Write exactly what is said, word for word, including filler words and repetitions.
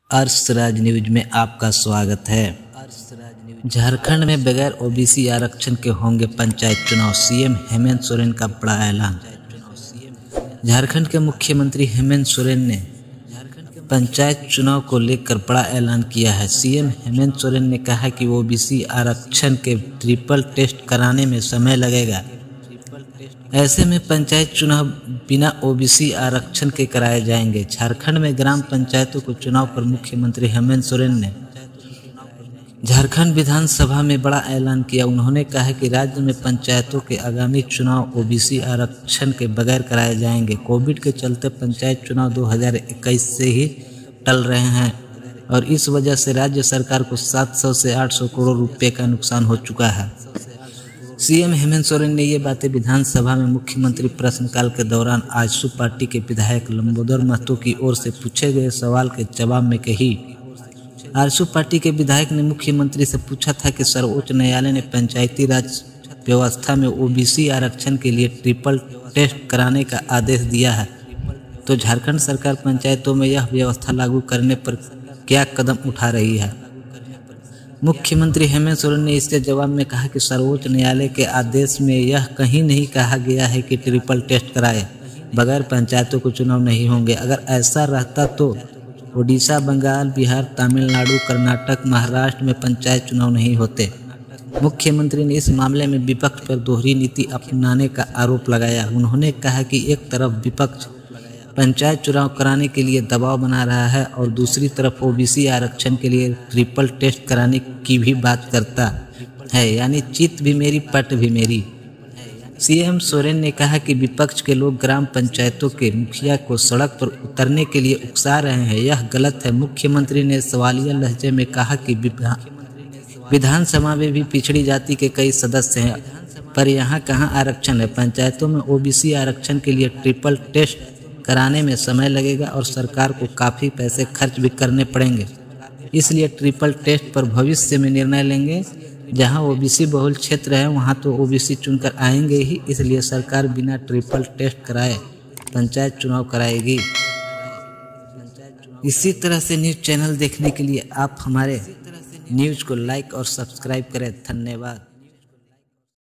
अर्शराज news में आपका स्वागत है। झारखंड में बगैर ओबीसी आरक्षण के होंगे पंचायत चुनाव, सीएम हेमंत सोरेन का बड़ा ऐलान। झारखंड के मुख्यमंत्री हेमंत सोरेन ने पंचायत चुनाव को लेकर बड़ा ऐलान किया है। सीएम हेमंत सोरेन ने कहा कि ओबीसी आरक्षण के ट्रिपल टेस्ट कराने में समय लगेगा। ऐसे में पंचायत चुनाव बिना ओबीसी आरक्षण के कराए जाएंगे। झारखंड में ग्राम पंचायतों को चुनाव पर मुख्यमंत्री हेमंत सोरेन ने झारखंड विधानसभा में बड़ा ऐलान किया। उन्होंने कहा कि राज्य में पंचायतों के आगामी चुनाव ओबीसी आरक्षण के बगैर कराए जाएंगे। कोविड के चलते पंचायत चुनाव दो हज़ार इक्कीस से ही टल रहे हैं और इस वजह से राज्य सरकार को सात सौ से आठ सौ करोड़ रुपए का नुकसान हो चुका है। सीएम हेमंत सोरेन ने ये बातें विधानसभा में मुख्यमंत्री प्रश्नकाल के दौरान आजसू पार्टी के विधायक लंबोदर महतो की ओर से पूछे गए सवाल के जवाब में कही। आजसू पार्टी के विधायक ने मुख्यमंत्री से पूछा था कि सर्वोच्च न्यायालय ने पंचायती राज व्यवस्था में ओबीसी आरक्षण के लिए ट्रिपल टेस्ट कराने का आदेश दिया है, तो झारखंड सरकार पंचायतों में यह व्यवस्था लागू करने पर क्या कदम उठा रही है। मुख्यमंत्री हेमंत सोरेन ने इसके जवाब में कहा कि सर्वोच्च न्यायालय के आदेश में यह कहीं नहीं कहा गया है कि ट्रिपल टेस्ट कराए बगैर पंचायतों को चुनाव नहीं होंगे। अगर ऐसा रहता तो ओडिशा, बंगाल, बिहार, तमिलनाडु, कर्नाटक, महाराष्ट्र में पंचायत चुनाव नहीं होते। मुख्यमंत्री ने इस मामले में विपक्ष पर दोहरी नीति अपनाने का आरोप लगाया। उन्होंने कहा कि एक तरफ विपक्ष पंचायत चुनाव कराने के लिए दबाव बना रहा है और दूसरी तरफ ओबीसी आरक्षण के लिए ट्रिपल टेस्ट कराने की भी बात करता है, यानी चित भी मेरी पट भी मेरी। सीएम सोरेन ने कहा कि विपक्ष के लोग ग्राम पंचायतों के मुखिया को सड़क पर उतरने के लिए उकसा रहे हैं, यह गलत है। मुख्यमंत्री ने सवालिया लहजे में कहा कि विधानसभा में भी पिछड़ी जाति के कई सदस्य हैं, पर यहाँ कहाँ आरक्षण है। पंचायतों में ओबीसी आरक्षण के लिए ट्रिपल टेस्ट कराने में समय लगेगा और सरकार को काफ़ी पैसे खर्च भी करने पड़ेंगे, इसलिए ट्रिपल टेस्ट पर भविष्य में निर्णय लेंगे। जहां ओबीसी बहुल क्षेत्र है वहां तो ओबीसी चुनकर आएंगे ही, इसलिए सरकार बिना ट्रिपल टेस्ट कराए पंचायत चुनाव कराएगी। इसी तरह से न्यूज़ चैनल देखने के लिए आप हमारे न्यूज़ को लाइक और सब्सक्राइब करें। धन्यवाद।